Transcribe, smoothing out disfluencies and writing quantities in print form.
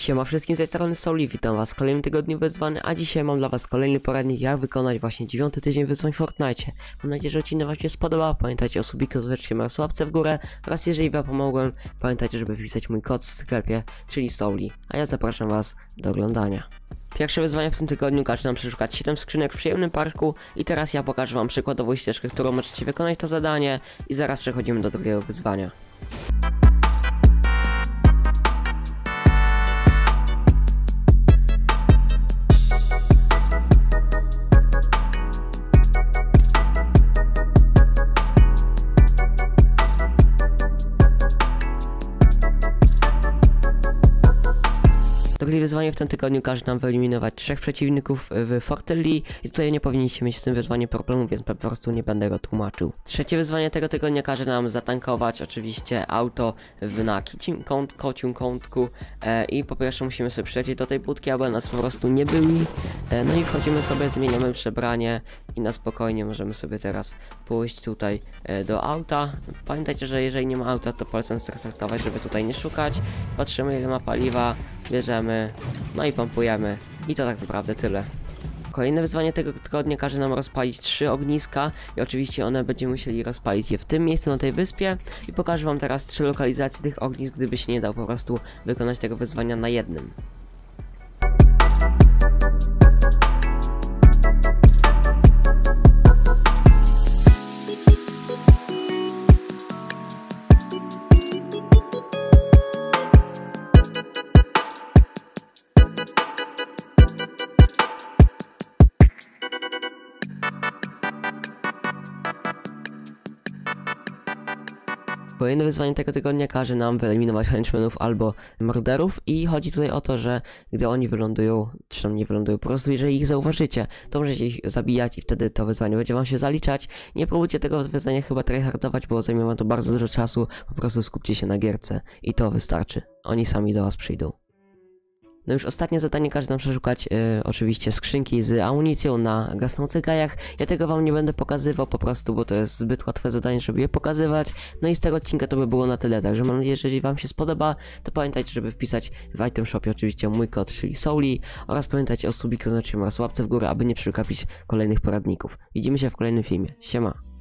Siema wszystkim, z tej strony Souli, witam was w kolejnym tygodniu wyzwań, a dzisiaj mam dla was kolejny poradnik, jak wykonać właśnie 9. tydzień wyzwań w Fortnite. Mam nadzieję, że odcinek wam się spodobał. Pamiętajcie o subiku, zobaczcie oraz łapce w górę oraz jeżeli wam pomogłem, pamiętajcie, żeby wpisać mój kod w sklepie, czyli Souli, a ja zapraszam was do oglądania. Pierwsze wyzwanie w tym tygodniu każe nam przeszukać 7 skrzynek w przyjemnym parku i teraz ja pokażę wam przykładową ścieżkę, którą możecie wykonać to zadanie i zaraz przechodzimy do drugiego wyzwania. Drugie wyzwanie w tym tygodniu każe nam wyeliminować 3 przeciwników w Fortelli i tutaj nie powinniście mieć z tym wyzwaniem problemu, więc po prostu nie będę go tłumaczył. Trzecie wyzwanie tego tygodnia każe nam zatankować oczywiście auto na kocium kątku i po pierwsze musimy sobie przylecieć do tej budki, aby nas po prostu nie byli. No i wchodzimy sobie, zmieniamy przebranie i na spokojnie możemy sobie teraz pójść tutaj do auta. Pamiętajcie, że jeżeli nie ma auta, to polecam zrestartować, żeby tutaj nie szukać. Patrzymy, ile ma paliwa, bierzemy, no i pompujemy i to tak naprawdę tyle. Kolejne wyzwanie tego tygodnia każe nam rozpalić 3 ogniska i oczywiście będziemy musieli rozpalić je w tym miejscu na tej wyspie i pokażę wam teraz 3 lokalizacje tych ognisk, gdyby się nie dał po prostu wykonać tego wyzwania na jednym. Kolejne wyzwanie tego tygodnia każe nam wyeliminować henchmenów albo morderów i chodzi tutaj o to, że gdy oni wylądują, czy tam nie wylądują, po prostu jeżeli ich zauważycie, to możecie ich zabijać i wtedy to wyzwanie będzie wam się zaliczać. Nie próbujcie tego wyzwania chyba tryhardować, bo zajmie wam to bardzo dużo czasu, po prostu skupcie się na gierce i to wystarczy. Oni sami do was przyjdą. No już ostatnie zadanie każe nam przeszukać oczywiście skrzynki z amunicją na gasnących gajach. Ja tego wam nie będę pokazywał po prostu, bo to jest zbyt łatwe zadanie, żeby je pokazywać. No i z tego odcinka to by było na tyle, także mam nadzieję, że jeżeli wam się spodoba, to pamiętajcie, żeby wpisać w item shopie oczywiście mój kod, czyli Souli, oraz pamiętajcie o subiku, oraz łapce w górę, aby nie przegapić kolejnych poradników. Widzimy się w kolejnym filmie. Siema!